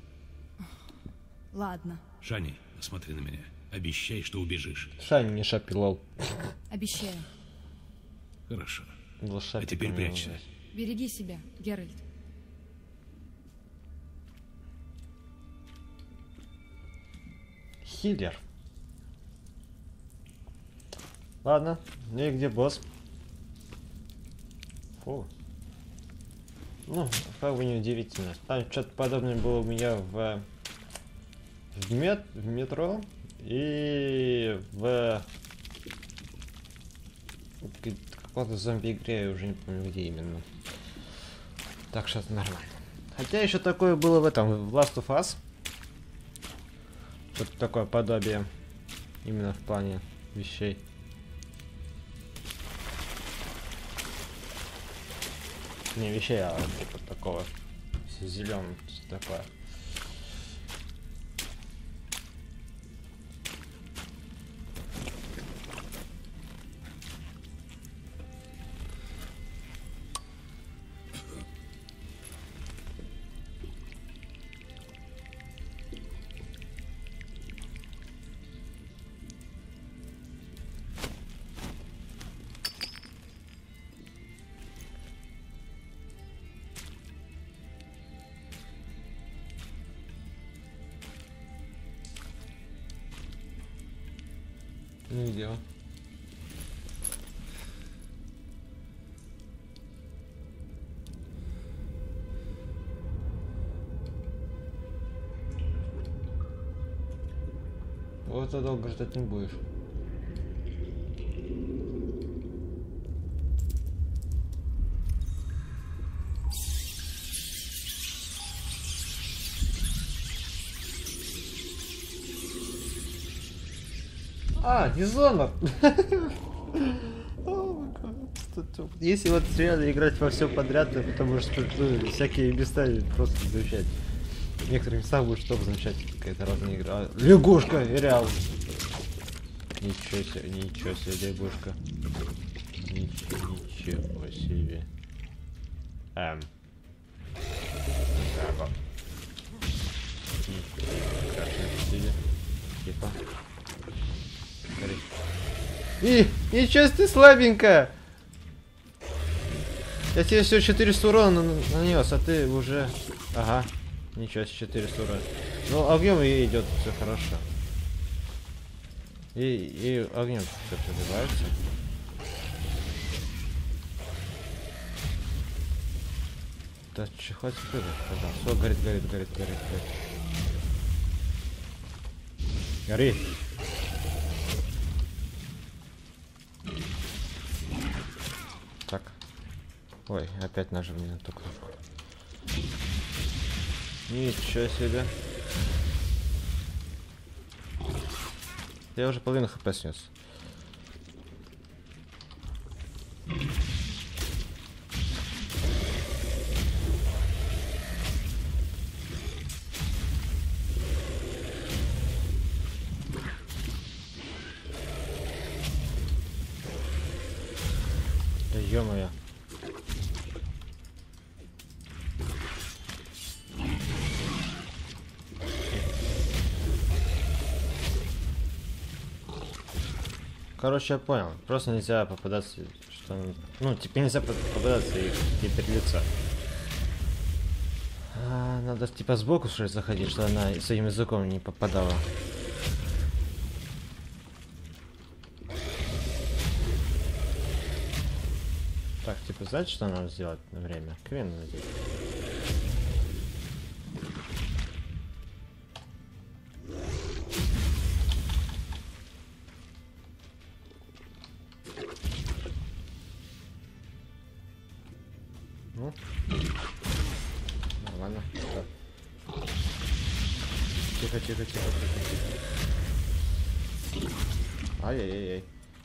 Ладно. Шани, посмотри на меня. Обещай, что убежишь. Шани, не шапи, лол. Обещаю. Хорошо. А теперь прячься. Береги себя, Геральт. Хиллер. Ладно, ну и где босс? Фу. Ну, как бы не удивительно. Там что-то подобное было у меня в метро и в какой-то зомби-игре, я уже не помню где именно. Так что это нормально. Хотя еще такое было в этом, в Last of Us. Вот такое подобие. Именно в плане вещей. Не вещей, а типа такого. Зеленого, такое. Нигде он. Вот это долго ждать не будешь. А, Dishonored! Если вот реально играть во все подряд, то потому что всякие места просто замечать. В некоторых местах будет что-то замечательно, какая-то разная игра. Лягушка, реал. Ничего себе, лягушка. Ничего себе. Типа. И, ничего себе, ты слабенькая. Я тебе всего 400 урона нанес, а ты уже... Ага. Ничего себе, 400 урона. Ну, огнем ей идет все хорошо. И огнем все пробивается. Да че, хватит прыгать, пожалуйста. Все, горит. Гори. Так. Ой, опять нажал не на ту кнопку. Ничего себе. Я уже половину хп снес. Да ё-моё. Короче, я понял. Просто нельзя попадаться, что... Ну, типа нельзя попадаться и перед лица. Надо типа сбоку что ли заходить, чтобы она своим языком не попадала. Так, типа, знаете, что надо сделать на время? Крен надеть. Ну, нормально. Тихо. Ай-яй-яй.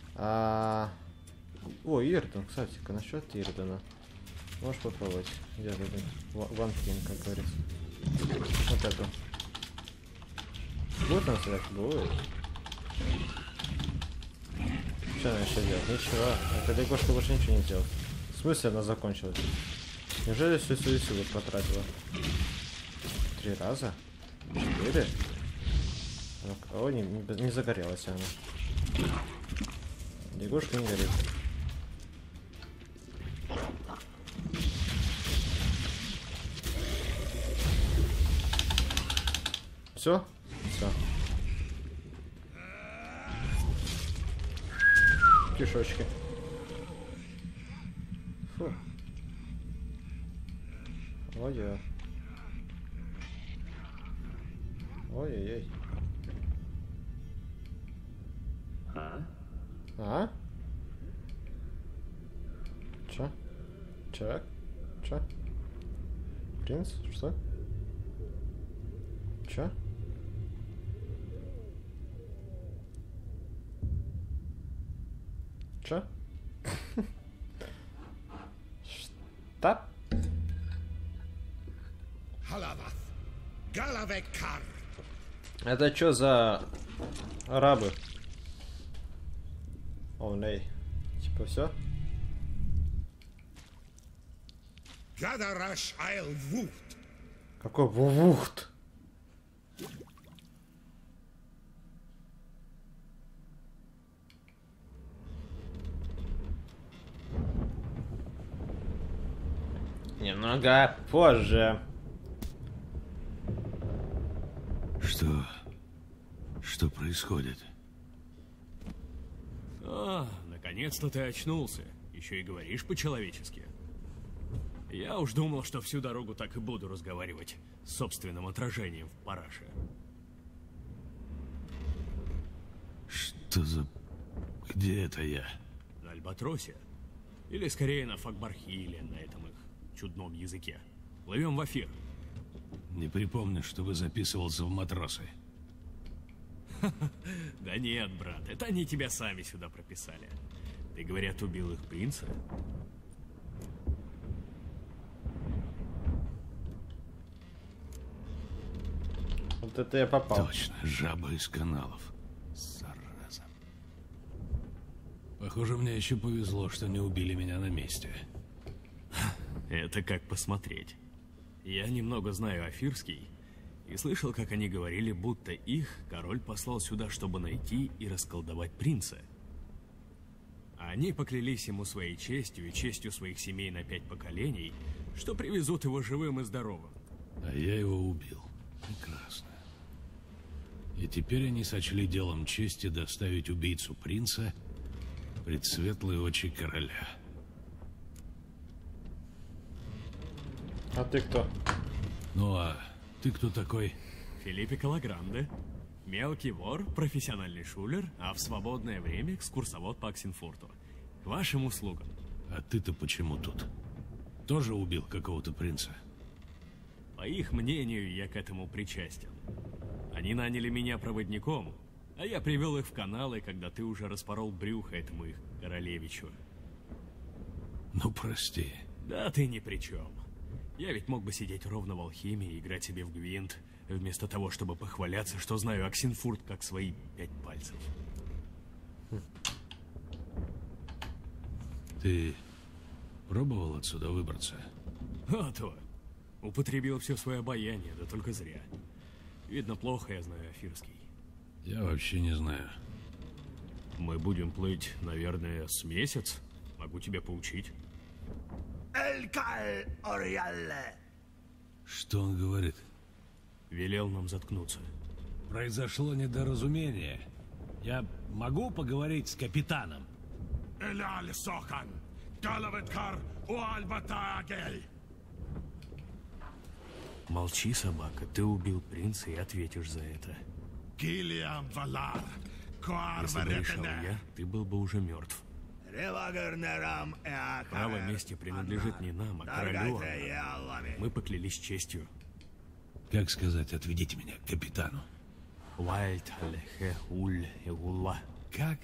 О, Ирден, кстати-ка, насчет Ирдена. Можешь попробовать. Где Ирден? Ванкин, как говорится. Вот эту. Будет нам сюда? Будет. Что она еще делает? Ничего. Эта лягушка больше ничего не делает. В смысле она закончилась? Неужели всю свою силу потратила? 3 раза? 4? О, не загорелась она. Лягушка не горит. Все? Все. Кишочки. Фу. Ой-ой. Ой-ой-ой. А? Чё? Человек? Чё? Принц? Что? Чё? Чё? Что? Это чё за арабы? О, ней. Типа все? Какой вухт? Немного позже. Что происходит? О, наконец-то ты очнулся. Еще и говоришь по-человечески. Я уж думал, что всю дорогу так и буду разговаривать с собственным отражением в параше. Что за... Где это я? На Альбатросе. Или скорее на Факбархиле, на этом их чудном языке. Плывем в Афир. Не припомню, чтобы записывался в матросы. Да нет, брат, это они тебя сами сюда прописали. Ты, говорят, убил их принца? Вот это я попал. Точно, жаба из каналов. Зараза. Похоже, мне еще повезло, что не убили меня на месте. Это как посмотреть. Я немного знаю афирский и слышал, как они говорили, будто их король послал сюда, чтобы найти и расколдовать принца. Они поклялись ему своей честью и честью своих семей на 5 поколений, что привезут его живым и здоровым. А я его убил. Прекрасно. И теперь они сочли делом чести доставить убийцу принца пред светлые очи короля. А ты кто? Ну а ты кто такой? Филиппе Калагранде. Мелкий вор, профессиональный шулер, а в свободное время экскурсовод по Оксенфурту. К вашим услугам. А ты-то почему тут? Тоже убил какого-то принца? По их мнению, я к этому причастен. Они наняли меня проводником, а я привел их в каналы, когда ты уже распорол брюхо этому их королевичу. Ну, прости. Да ты ни при чем. Я ведь мог бы сидеть ровно в Алхимии и играть себе в гвинт, вместо того, чтобы похваляться, что знаю Оксенфурт как свои 5 пальцев. Ты пробовал отсюда выбраться? А то. Употребил все свое обаяние, да только зря. Видно, плохо я знаю афирский. Я вообще не знаю. Мы будем плыть, наверное, с месяц. Могу тебя поучить. Что он говорит? Велел нам заткнуться. Произошло недоразумение. Я могу поговорить с капитаном? Молчи, собака. Ты убил принца и ответишь за это. Если бы решал я, ты был бы уже мертв. Право мести принадлежит не нам, а королю. Мы поклялись честью. Как сказать, отведите меня к капитану? Как?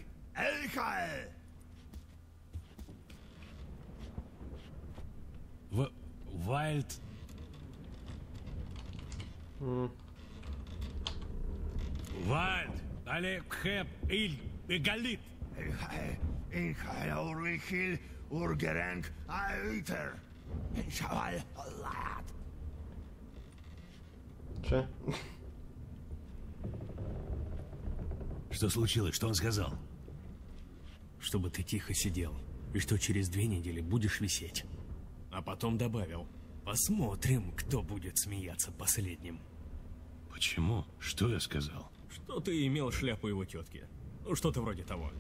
Вайлд. Вайлд. Алехеп Иль Галит. Че? Что случилось? Что он сказал? Чтобы ты тихо сидел, и что через 2 недели будешь висеть. А потом добавил: посмотрим, кто будет смеяться последним. Почему? Что я сказал? Что ты имел шляпу его тетки. Ну, что-то вроде того.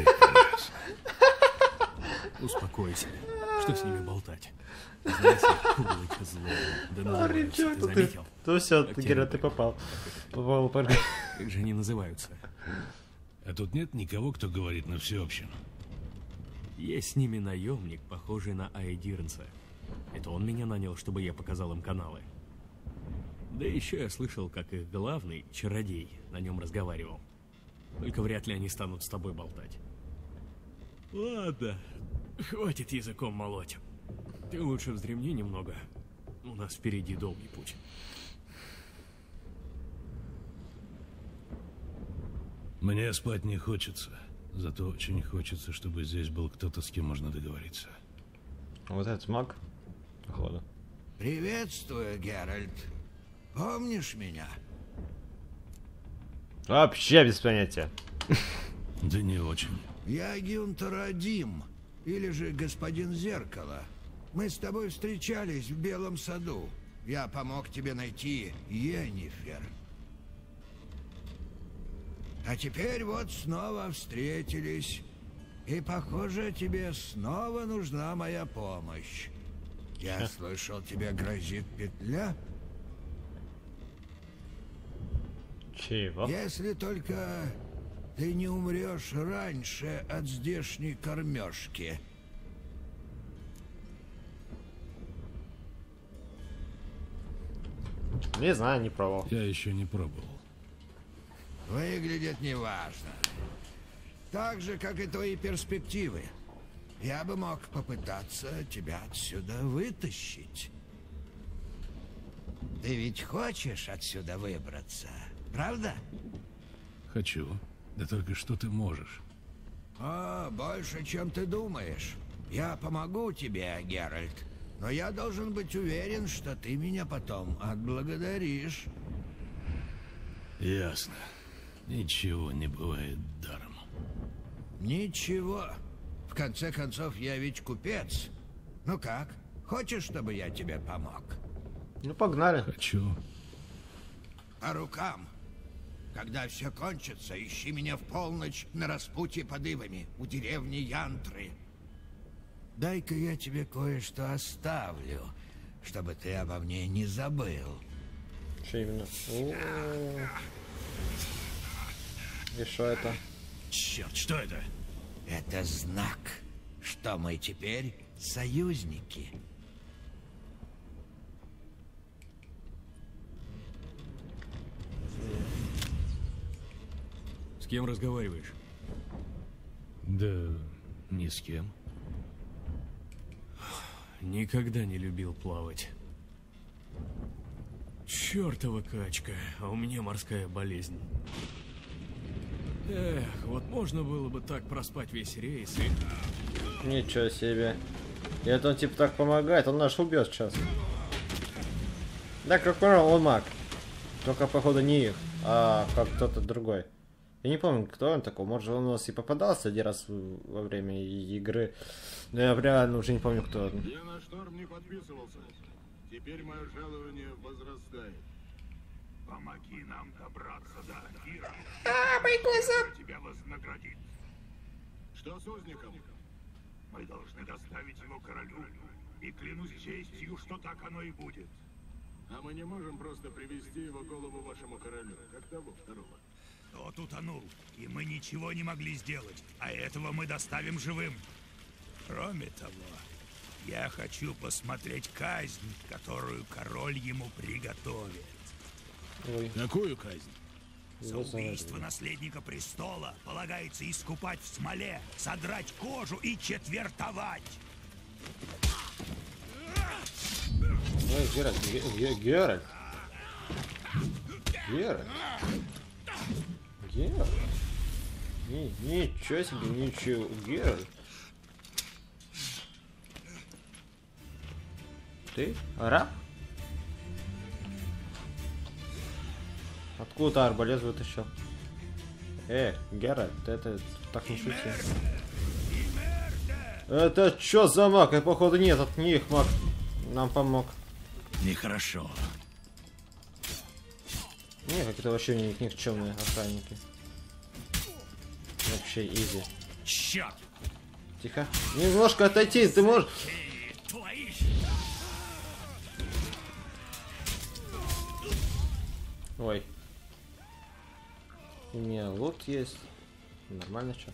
Успокойся. Что с ними болтать? Знаете, куглы козлы. Да называются, ты заметил? То все, Гера, ты попал. Попал, парень. Как же они называются? А тут нет никого, кто говорит на всеобщем? Есть с ними наемник, похожий на Айдирнса. Это он меня нанял, чтобы я показал им каналы. Да еще я слышал, как их главный, чародей, на нем разговаривал. Только вряд ли они станут с тобой болтать. Ладно, хватит языком молоть. Ты лучше вздремни немного. У нас впереди долгий путь. Мне спать не хочется. Зато очень хочется, чтобы здесь был кто-то, с кем можно договориться. Вот этот маг, походу. Приветствую, Геральт. Помнишь меня? Вообще без понятия. Да не очень. Я Гюнтер Адим, или же господин Зеркало. Мы с тобой встречались в Белом саду. Я помог тебе найти Йеннифер. А теперь вот снова встретились. И, похоже, тебе снова нужна моя помощь. Я слышал, тебе грозит петля? Чего? Если только ты не умрешь раньше от здешней кормежки. Не знаю, не пробовал. Я еще не пробовал. Выглядит неважно. Так же, как и твои перспективы. Я бы мог попытаться тебя отсюда вытащить. Ты ведь хочешь отсюда выбраться, правда? Хочу. Да только что ты можешь? Больше, чем ты думаешь. Я помогу тебе, Геральт. Но я должен быть уверен, что ты меня потом отблагодаришь. Ясно. Ничего не бывает даром. Ничего. В конце концов, я ведь купец. Ну как? Хочешь, чтобы я тебе помог? Ну, погнали. Хочу. По рукам. Когда все кончится, ищи меня в полночь на распутье под ивами у деревни Янтры. Дай-ка я тебе кое-что оставлю, чтобы ты обо мне не забыл. Что именно? И что это? Черт, что это? Это знак, что мы теперь союзники. С кем разговариваешь? Да ни с кем. Никогда не любил плавать. Чёртова качка, а у меня морская болезнь. Эх, вот можно было бы так проспать весь рейс и... Ничего себе. И это он типа так помогает, он наш убьет сейчас. Да, как понял, он маг. Только походу не их, а как кто-то другой. Я не помню, кто он такой. Может, он у нас и попадался один раз во время игры. Но я реально уже не помню, кто он. Я на шторм не подписывался. Теперь мое жалование возрастает. Помоги нам добраться до Акира. Мои глаза! Тебя вознаградит. Что с узником? Мы должны доставить его королю. И клянусь честью, что так оно и будет. А мы не можем просто привести его голову вашему королю, как того второго. Тот утонул, и мы ничего не могли сделать. А этого мы доставим живым. Кроме того, я хочу посмотреть казнь, которую король ему приготовит. Ой. Какую казнь? За убийство наследника престола полагается искупать в смоле, содрать кожу и четвертовать. Ой, Геральт, Геральт. Геральт. Геральт. Ничего себе, ничего. Геральт. Ты раб? Откуда ты арбалет вытащил? Геральт, это так не шути. Это чё за маг? И походу нет, от них маг нам помог. Нехорошо. Не, как это вообще никчемные охранники. Вообще изи. Черт! Тихо. Немножко отойти, ты можешь. Ой. У меня лут есть. Нормально что?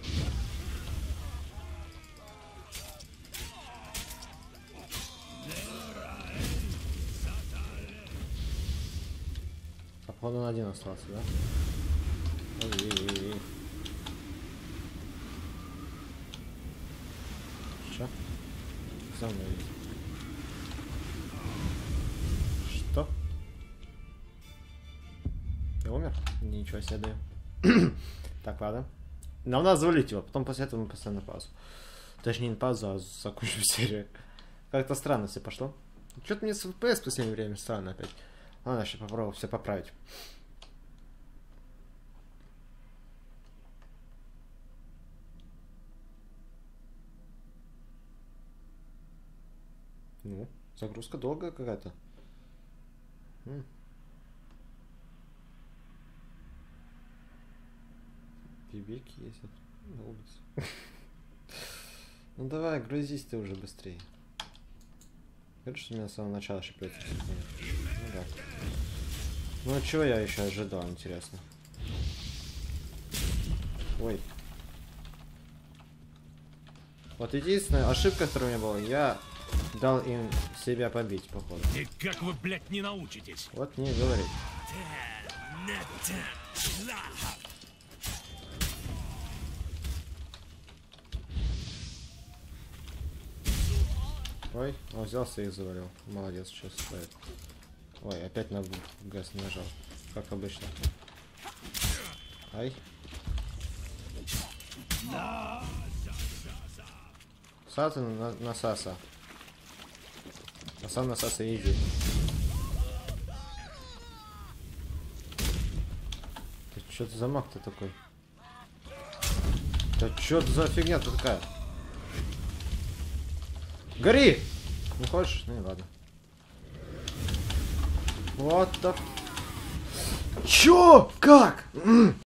Походу на один остался, да? Ой-ой-ой. Что? За мной есть. Что? Я умер? Ничего себе даю. Так, ладно. Нам надо завалить его, потом после этого мы поставим на паузу. Точнее, не паузу, а закончим серию. Как-то странно все пошло. Что-то мне с FPS в последнее время странно опять. Ладно, сейчас попробую все поправить. Ну, загрузка долгая какая-то. Бибики ездят на улице. Ну давай, грузись ты уже быстрее. Говоришь, что меня с самого начала шипает. Ну да. Ну а чего я еще ожидал, интересно? Ой. Вот единственная ошибка, которая у меня была, я дал им себя побить, походу. И как вы, блядь, не научитесь? Вот не говори. Ой, он взялся и их завалил. Молодец, сейчас стоит. Ой, опять на газ не нажал. Как обычно. Ай. Саты на Саса. А сам на Саса иди. Ты что это за маг-то такой? Да что это за фигня-то такая? Гори! Не хочешь? Ну и ладно. Вот да. Чё? Как?